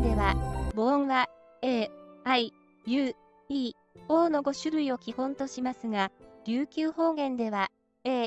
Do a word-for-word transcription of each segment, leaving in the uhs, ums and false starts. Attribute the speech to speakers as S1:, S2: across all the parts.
S1: では、母音は A、I、U、E、O のご種類を基本としますが、琉球方言では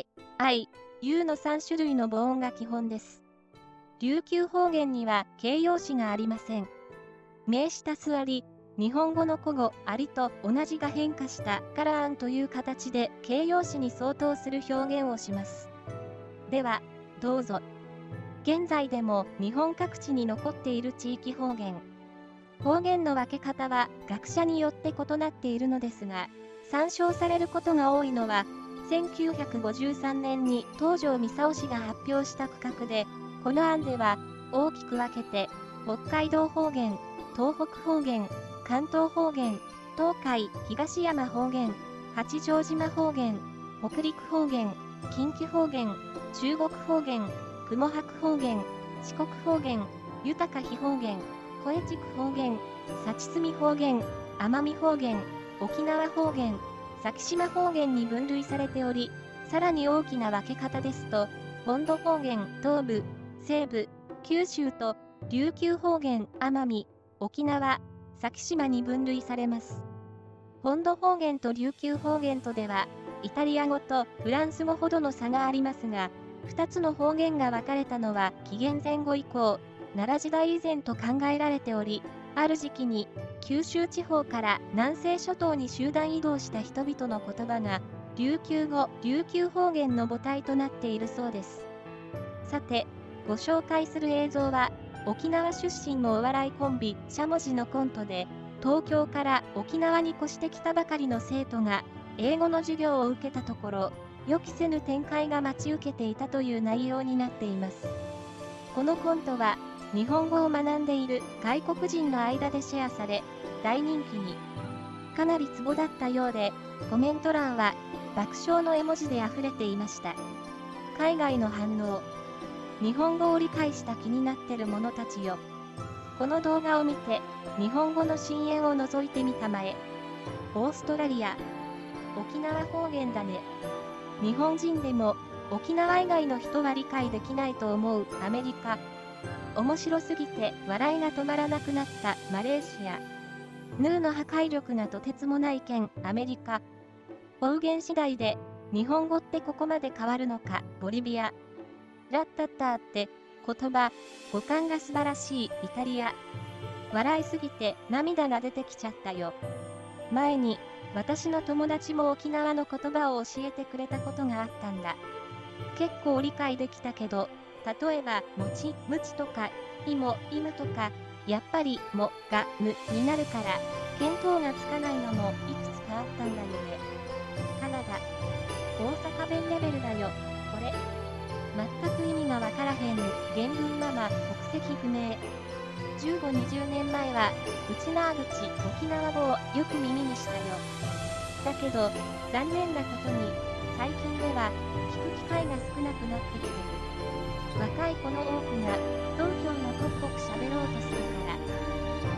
S1: A、I、U のさん種類の母音が基本です。琉球方言には形容詞がありません。名詞足すあり、日本語の古語ありと同じが変化したからあんという形で形容詞に相当する表現をします。では、どうぞ。現在でも日本各地に残っている地域方言。方言の分け方は学者によって異なっているのですが、参照されることが多いのは、せんきゅうひゃくごじゅうさんねんに東條操氏が発表した区画で、この案では大きく分けて、北海道方言、東北方言、関東方言、東海、東山方言、八丈島方言、北陸方言、近畿方言、中国方言、雲白方言、四国方言、豊か非方言、声地区方言、幸住方言、奄美方言、沖縄方言、先島方言に分類されており、さらに大きな分け方ですと、本土方言、東部、西部、九州と、琉球方言、奄美、沖縄、先島に分類されます。本土方言と琉球方言とでは、イタリア語とフランス語ほどの差がありますが、二つの方言が分かれたのは紀元前後以降、奈良時代以前と考えられており、ある時期に九州地方から南西諸島に集団移動した人々の言葉が、琉球語、琉球方言の母体となっているそうです。さて、ご紹介する映像は、沖縄出身のお笑いコンビ、しゃもじのコントで、東京から沖縄に越してきたばかりの生徒が、英語の授業を受けたところ、予期せぬ展開が待ち受けていたという内容になっています。このコントは、日本語を学んでいる外国人の間でシェアされ、大人気に。かなりツボだったようで、コメント欄は爆笑の絵文字で溢れていました。海外の反応。日本語を理解した気になってる者たちよ。この動画を見て、日本語の深淵を覗いてみたまえ。オーストラリア。沖縄方言だね。日本人でも沖縄以外の人は理解できないと思うアメリカ。面白すぎて笑いが止まらなくなったマレーシア。ヌーの破壊力がとてつもない県アメリカ。方言次第で日本語ってここまで変わるのかボリビア。ラッタッターって言葉、語感が素晴らしいイタリア。笑いすぎて涙が出てきちゃったよ。前に私の友達も沖縄の言葉を教えてくれたことがあったんだ。結構理解できたけど、例えば、もち、むちとか、いも、いむとか、やっぱり、も、が、むになるから、見当がつかないのもいくつかあったんだよね。カナダ。大阪弁レベルだよ、これ。全く意味がわからへん、原文ママ、国籍不明。じゅうご、にじゅうねんまえは、うちなーぐち、沖縄語をよく耳にしたよ。だけど、残念なことに、最近では、聞く機会が少なくなってきてる。若い子の多くが、東京のっぽく喋ろうとするから。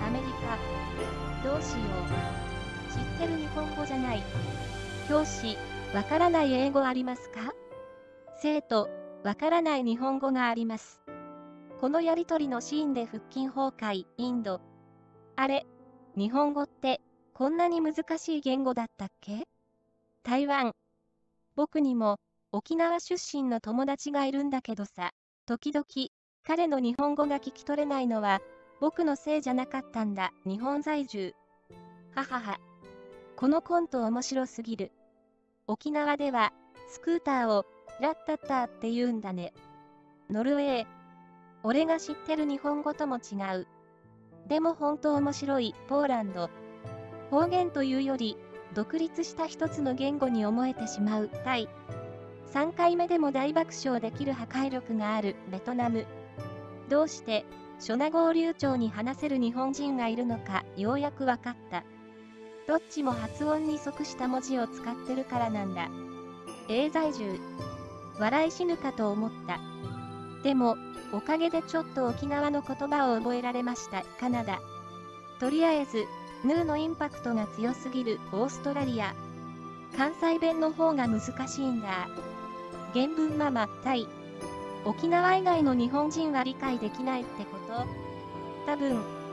S1: アメリカ。どうしよう。知ってる日本語じゃない。教師、わからない英語ありますか？生徒、わからない日本語があります。このやりとりのシーンで腹筋崩壊、インド。あれ、日本語って、こんなに難しい言語だったっけ？台湾。僕にも、沖縄出身の友達がいるんだけどさ、時々、彼の日本語が聞き取れないのは、僕のせいじゃなかったんだ、日本在住。ははは。このコント面白すぎる。沖縄では、スクーターを、ラッタッターって言うんだね。ノルウェー。俺が知ってる日本語とも違う。でも本当面白い、ポーランド。方言というより、独立した一つの言語に思えてしまう、タイ。さんかいめでも大爆笑できる破壊力がある、ベトナム。どうして、ショナ語を流暢に話せる日本人がいるのか、ようやくわかった。どっちも発音に即した文字を使ってるからなんだ。永在住。笑い死ぬかと思った。でも、おかげでちょっと沖縄の言葉を覚えられました、カナダ。とりあえず、ヌーのインパクトが強すぎる、オーストラリア。関西弁の方が難しいんだ。原文ママ、タイ。沖縄以外の日本人は理解できないってこと？多分、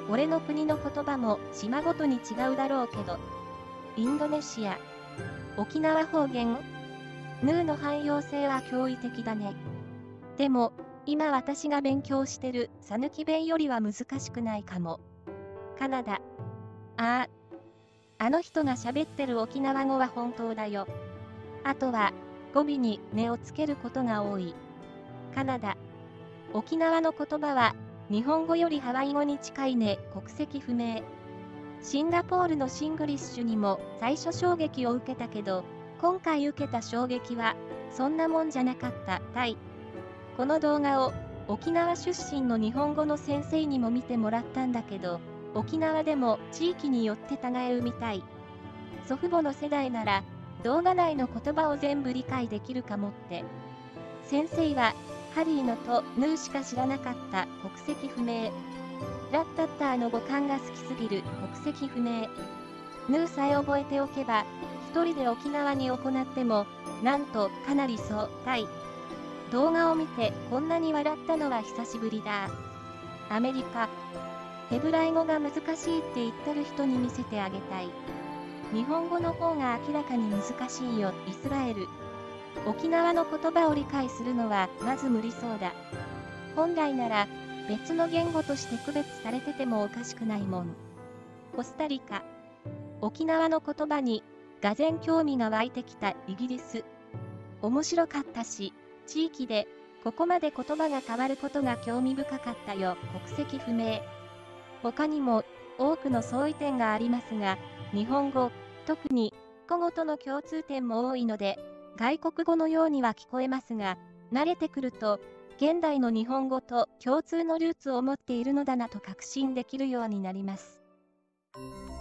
S1: 俺の国の言葉も島ごとに違うだろうけど。インドネシア。沖縄方言？ヌーの汎用性は驚異的だね。でも、今私が勉強してるさぬき弁よりは難しくないかも。カナダ。ああ。あの人が喋ってる沖縄語は本当だよ。あとは、語尾にねをつけることが多い。カナダ。沖縄の言葉は、日本語よりハワイ語に近いね、国籍不明。シンガポールのシングリッシュにも最初衝撃を受けたけど、今回受けた衝撃は、そんなもんじゃなかった、タイ。この動画を、沖縄出身の日本語の先生にも見てもらったんだけど、沖縄でも地域によって違うみたい。祖父母の世代なら、動画内の言葉を全部理解できるかもって。先生は、ハリーのとヌーしか知らなかった国籍不明。ラッタッターの語感が好きすぎる国籍不明。ヌーさえ覚えておけば、一人で沖縄に行っても、なんとかなりそう、タイ。動画を見てこんなに笑ったのは久しぶりだ。アメリカ。ヘブライ語が難しいって言ってる人に見せてあげたい。日本語の方が明らかに難しいよ、イスラエル。沖縄の言葉を理解するのはまず無理そうだ。本来なら別の言語として区別されててもおかしくないもん。コスタリカ。沖縄の言葉にがぜん興味が湧いてきたイギリス。面白かったし、地域でここまで言葉が変わることが興味深かったよ、国籍不明。他にも多くの相違点がありますが、日本語、特に古語との共通点も多いので、外国語のようには聞こえますが、慣れてくると、現代の日本語と共通のルーツを持っているのだなと確信できるようになります。